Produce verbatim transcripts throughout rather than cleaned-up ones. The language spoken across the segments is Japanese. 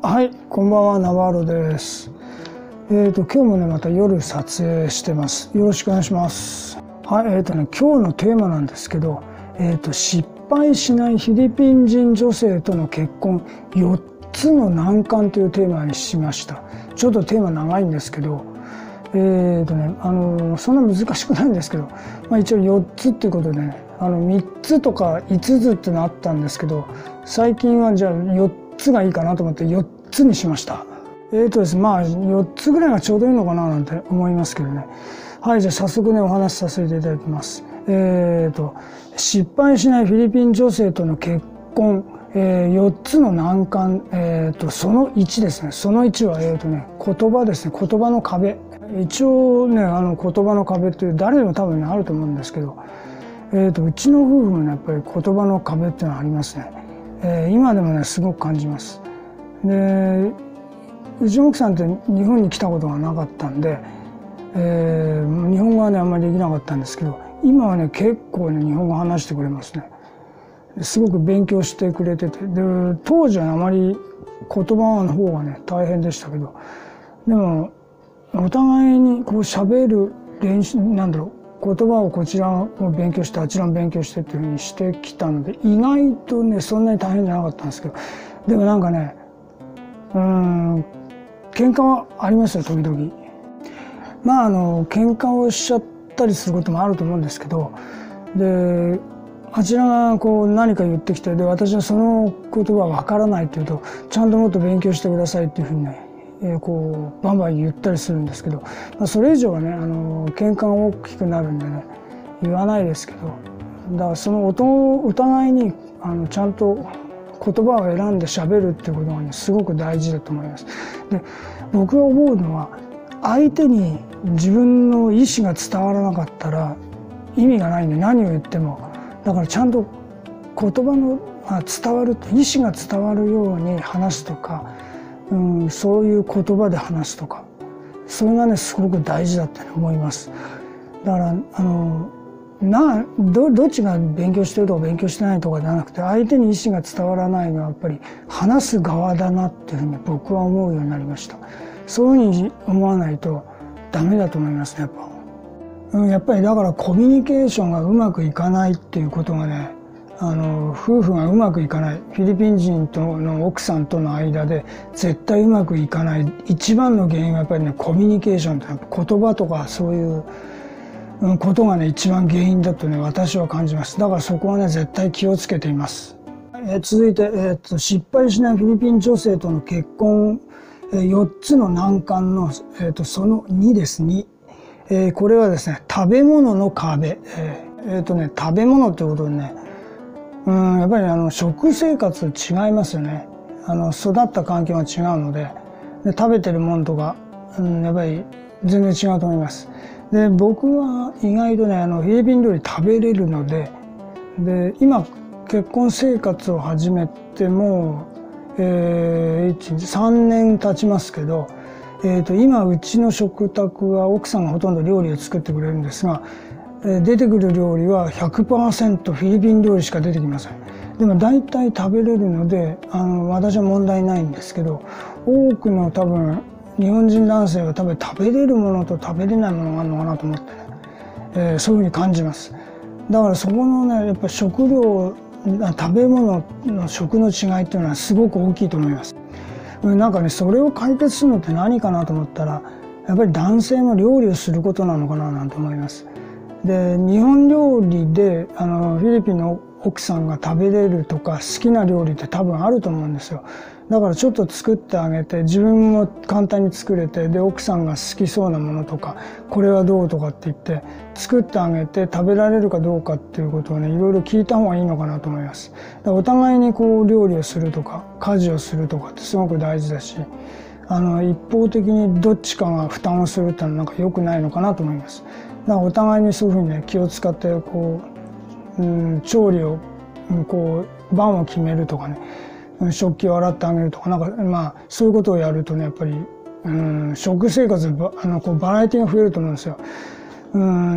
はい、こんばんは、ナバーロです。えっと、今日もね、また夜撮影してます。よろしくお願いします。はい、えっとね、今日のテーマなんですけど、えっと、失敗しないフィリピン人女性との結婚よっつの難関というテーマにしました。ちょっとテーマ長いんですけど、えっとね、あの、そんな難しくないんですけど、まあ一応よっつっていうことでね、あの、みっつとかいつつってのあったんですけど、最近はじゃあよっつがいいかなと思ってよっつにしました。えーとですね、まあよっつぐらいがちょうどいいのかななんて思いますけどね。はい、じゃあ早速ね、お話しさせていただきます。えーと、失敗しないフィリピン女性との結婚、えー、よっつの難関、えーと、そのいちですね。そのいちは、えーとね、言葉ですね。言葉の壁。一応ね、あの言葉の壁っていう誰でも多分ね、あると思うんですけど、えーと、うちの夫婦もね、やっぱり言葉の壁っていうのはありますね。えー、今でもね、すごく感じます。で、うちの奥さんって日本に来たことがなかったんで、えー、日本語はねあんまりできなかったんですけど、今はね結構ね日本語話してくれますね。すごく勉強してくれてて、で当時はあまり言葉の方がね大変でしたけど、でもお互いにこう喋る練習なんだろう、言葉をこちらを勉強してあちらも勉強してっていうふうにしてきたので、意外とねそんなに大変じゃなかったんですけど、でもなんかね、うーん喧嘩はありますよ、時々。まああの喧嘩をしちゃったりすることもあると思うんですけど、であちらがこう何か言ってきて、で私はその言葉がわからないって言うと、ちゃんともっと勉強してくださいっていうふうにね、えー、こうバンバン言ったりするんですけど、まあ、それ以上はねあの喧嘩が大きくなるんでね言わないですけど、だからそのお互いにあのちゃんと言葉を選んで喋るっていうことがねすごく大事だと思います。で、僕が思うのは、相手に自分の意思が伝わらなかったら意味がないんで、何を言っても。だからちゃんと言葉の伝わる、意思が伝わるように話すとか、うん、そういう言葉で話すとか、それがねすごく大事だって思います。だからあのな ど, どっちが勉強してるとか勉強してないとかじゃなくて、相手に意思が伝わらないのはやっぱり話す側だなっていうふうに僕は思うようになりました。そういうふうに思わないとダメだと思いますね、やっぱ。うん、やっぱりだからコミュニケーションがうまくいかないっていうことがね、あの夫婦がうまくいかない、フィリピン人との奥さんとの間で絶対うまくいかない一番の原因はやっぱりね、コミュニケーションって言葉とかそういうことがね一番原因だとね私は感じます。だからそこはね絶対気をつけています。えー、続いて、えー、と失敗しないフィリピン女性との結婚、えー、よっつの難関の、えー、とそのにです。に、えー、これはですね、食べ物の壁。えー、えー、とね食べ物ってことでね、うんやっぱりあの食生活違いますよね。あの育った環境が違うので、で食べてるものとか、うん、やっぱり全然違うと思います。で僕は意外とねあのフィリピン料理食べれるので、で今結婚生活を始めてもう、えー、さんねん経ちますけど、えー、と今うちの食卓は奥さんがほとんど料理を作ってくれるんですが、えー、出てくる料理は ひゃくパーセント フィリピン料理しか出てきません。でも大体食べれるのであの私は問題ないんですけど、多くの多分日本人男性は多分食べれるものと食べれないものがあるのかなと思ってね、えー、そういうふうに感じます。だからそこのねやっぱ食料、食べ物の食の違いっていうのはすごく大きいと思います。なんかねそれを解決するのって何かなと思ったら、やっぱり男性も料理をすることなのかななんて思います。で日本料理であのフィリピンの奥さんが食べれるとか好きな料理って多分あると思うんですよ。だからちょっと作ってあげて、自分も簡単に作れて、で奥さんが好きそうなものとか、これはどうとかって言って作ってあげて食べられるかどうかっていうことをねいろいろ聞いた方がいいのかなと思います。だからお互いにこう料理をするとか家事をするとかってすごく大事だし、あの一方的にどっちかが負担をするってのはなんか良くないのかなと思います。だからお互いにそういうふうにね気を使ってこう、うん、調理をこう番を決めるとかね、食器を洗ってあげるとか、なんかまあそういうことをやるとねやっぱり、うん、食生活ばあのこうバラエティが増えると思うんですよ。うん、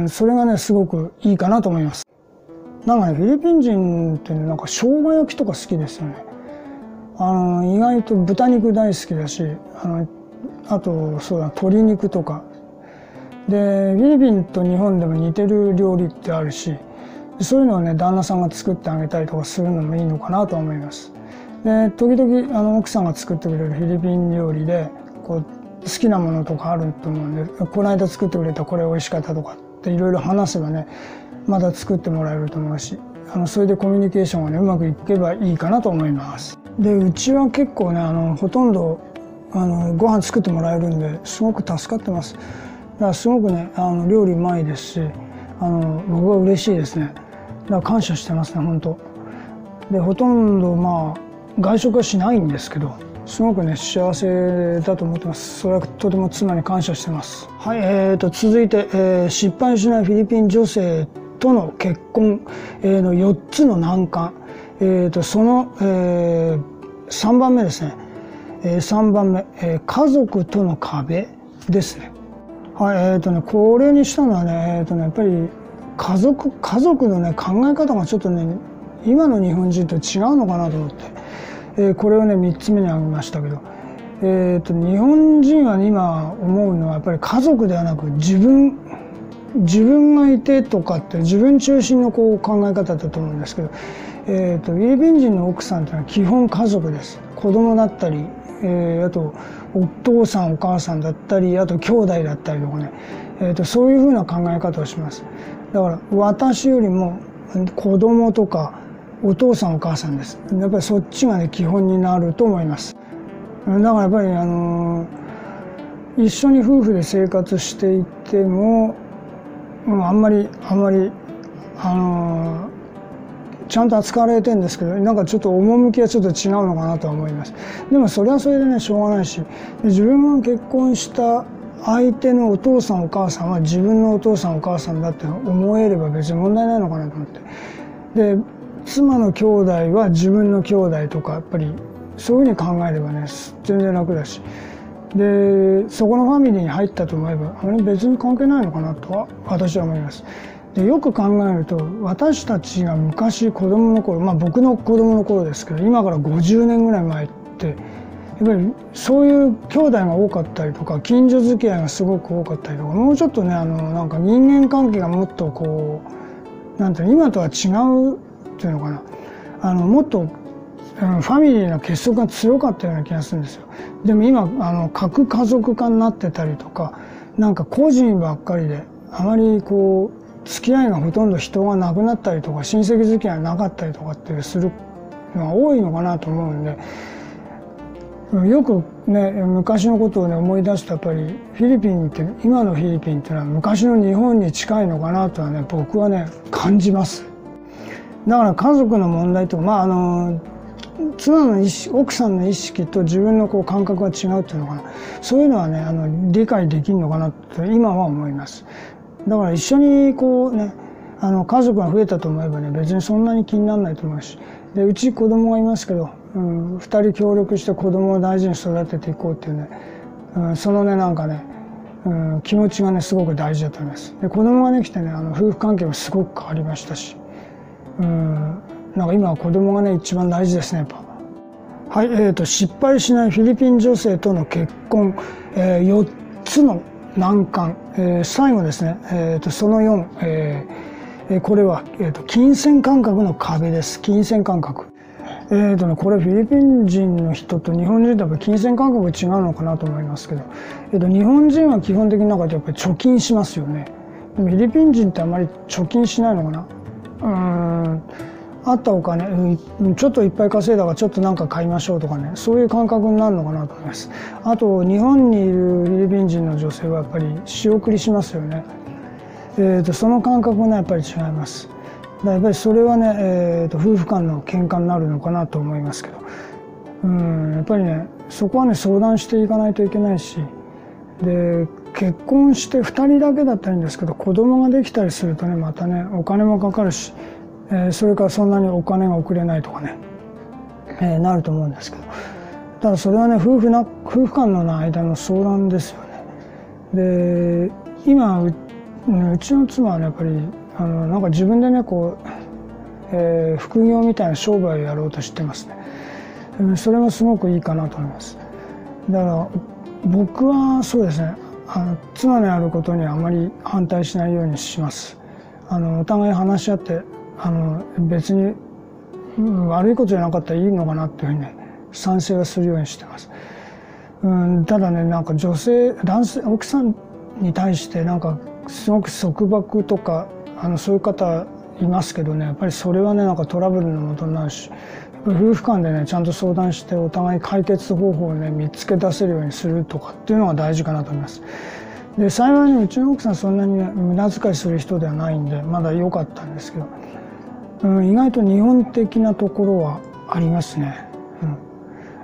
それがねすごくいいかなと思います。なんかねフィリピン人って、ね、なんか生姜焼きとか好きですよね。 あの意外と豚肉大好きだし、あのあとそうだ鶏肉とかで、フィリピンと日本でも似てる料理ってあるし、そういうのをね旦那さんが作ってあげたりとかするのもいいのかなと思います。で時々あの奥さんが作ってくれるフィリピン料理でこう好きなものとかあると思うんで、この間作ってくれたこれ美味しかったとかっていろいろ話せばねまだ作ってもらえると思うし、あのそれでコミュニケーションがねうまくいけばいいかなと思います。でうちは結構ねあのほとんどあのご飯作ってもらえるんですごく助かってます。だからすごくねあの料理うまいですし、あの僕は嬉しいですね。だから感謝してますね本当で。ほとんどまあ外食はしないんですけど、すごくね幸せだと思ってます。それはとても妻に感謝してます。はい、えー、と続いて、えー、失敗しないフィリピン女性との結婚、えー、のよっつの難関、えー、とその、えー、さんばんめですね、えー、さんばんめ、えー、家族との壁ですね。はい、えーとねこれにしたのはね、えーとねやっぱり家族家族のね考え方がちょっとね今の日本人と違うのかなと思って、えー、これをねみっつめに挙げましたけど、えーと日本人は今思うのはやっぱり家族ではなく自分自分がいてとかって自分中心のこう考え方だと思うんですけど、えーとフィリピン人の奥さんっていうのは基本家族です。子供だったり、えー、あとお父さんお母さんだったり、あと兄弟だったりとかね、えーとそういうふうな考え方をします。だから私よりも子供とかお父さんお母さんです。やっぱりそっちがね基本になると思います。だからやっぱりあのー、一緒に夫婦で生活していても、うん、あんまりあんまりあのー、ちゃんと扱われてるんですけど、なんかちょっと趣はちょっと違うのかなとは思います。でもそれはそれでねしょうがないし、自分が結婚した相手のお父さんお母さんは自分のお父さんお母さんだって思えれば別に問題ないのかなと思って。で妻の兄弟は自分の兄弟とかやっぱりそういうふうに考えればね全然楽だし、でそこのファミリーに入ったと思えばあれ別に関係ないのかなとは私は思います。でよく考えると私たちが昔子供の頃、まあ僕の子供の頃ですけど今からごじゅうねんぐらい前ってやっぱりそういう兄弟が多かったりとか近所付き合いがすごく多かったりとか、もうちょっとねあのなんか人間関係がもっとこうなんていうの今とは違うっていうのかな、あのもっとファミリーの結束が強かったような気がするんですよ。でも今あの核家族化になってたりとか、なんか個人ばっかりであまりこう付き合いがほとんど人がなくなったりとか親戚付き合いがなかったりとかっていうするのが多いのかなと思うんで、よくね昔のことをね思い出すとやっぱりフィリピンって今のフィリピンっていうのは昔の日本に近いのかなとはね僕はね感じます。だから家族の問題とまああの妻の意識奥さんの意識と自分のこう感覚が違うっていうのかな、そういうのはねあの理解できるのかなと今は思います。だから一緒にこうねあの家族が増えたと思えばね別にそんなに気にならないと思うし、でうち子供がいますけど、うん、ふたり協力して子供を大事に育てていこうっていうね、うん、そのねなんかね、うん、気持ちがねすごく大事だと思います。で子供ができてねあの夫婦関係もすごく変わりましたし、うん、なんか今は子供がね一番大事ですねやっぱ。はい、えーと失敗しないフィリピン女性との結婚、えー、よっつの難関、えー、最後ですね、えーとそのよん、えー、これは、えーと金銭感覚の壁です。金銭感覚、えーとね、これフィリピン人の人と日本人とやっぱ金銭感覚が違うのかなと思いますけど、えーと日本人は基本的になんかやっぱり貯金しますよね。でもフィリピン人ってあまり貯金しないのかな。うーんあったお金、ちょっといっぱい稼いだからちょっとなんか買いましょうとかね、そういう感覚になるのかなと思います。あと日本にいるフィリピン人の女性はやっぱり仕送りしますよね。えーとその感覚がねやっぱり違います。だやっぱりそれはね、えーと夫婦間の喧嘩になるのかなと思いますけど、うんやっぱりねそこはね相談していかないといけないし、で結婚してふたりだけだったらいいんですけど子供ができたりするとねまたねお金もかかるし、えー、それからそんなにお金が送れないとかね、えー、なると思うんですけど、ただそれはね夫婦な夫婦間の間の相談ですよね。で今 う, うちの妻はねやっぱりあのなんか自分でねこう、えー、副業みたいな商売をやろうとしてますね。 それもすごくいいかなと思います。だから僕はそうですね、あの妻のやることにはあまり反対しないようにします。あのお互い話し合って、あの別に、うん、悪いことじゃなかったらいいのかなっていうふうにね、賛成はするようにしてます。うん、ただね、なんか女性男性奥さんに対してなんかすごく束縛とか、あのそういう方いますけどね、やっぱりそれはね、なんかトラブルのもとになるし、夫婦間でねちゃんと相談してお互い解決方法をね見つけ出せるようにするとかっていうのが大事かなと思います。で幸いにうちの奥さんそんなに、ね、無駄遣いする人ではないんでまだ良かったんですけど、うん、意外と日本的なところはありますね。うん、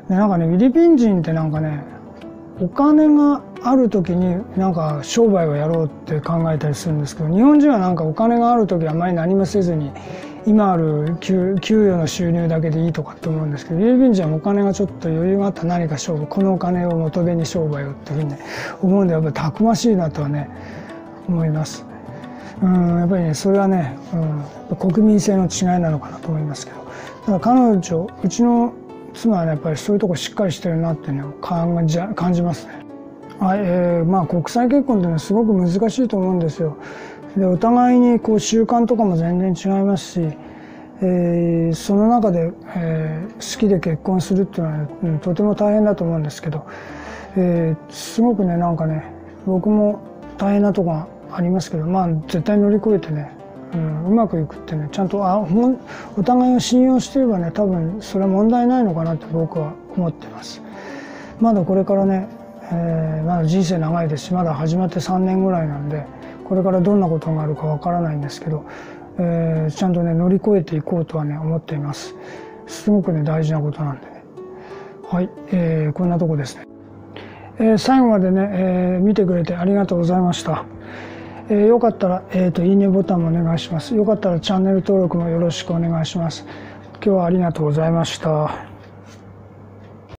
でなんかねフィリピン人ってなんかねお金がある時になんか商売をやろうって考えたりするんですけど、日本人はなんかお金がある時はあまり何もせずに今ある 給, 給与の収入だけでいいとかって思うんですけど、フィリピン人はお金がちょっと余裕があったら何か勝負、このお金を元手に商売をっていうふうに、ね、思うんでやっぱりたくましいなとはね思います。うんやっぱりねそれはね、うん、国民性の違いなのかなと思いますけど、ただ彼女うちの妻はねやっぱりそういうとこしっかりしてるなってね感じ感じますね。はい、えー、まあ国際結婚っていうのはすごく難しいと思うんですよ。でお互いにこう習慣とかも全然違いますし、えー、その中で、えー、好きで結婚するっていうのは、ねうん、とても大変だと思うんですけど、えー、すごくねなんかね僕も大変なとこがありますけど、まあ絶対乗り越えてね、うん、うまくいくってねちゃんとあほんお互いを信用していればね多分それは問題ないのかなって僕は思ってます。まだこれからね、えー、まだ人生長いですし、まだ始まってさんねんぐらいなんでこれからどんなことがあるかわからないんですけど、えー、ちゃんとね乗り越えていこうとはね思っています。すごくね大事なことなんでね。はい、えー、こんなとこですね。えー、最後までね、えー、見てくれてありがとうございました。えー、よかったら、えーと、いいねボタンもお願いします。よかったらチャンネル登録もよろしくお願いします。今日はありがとうございました。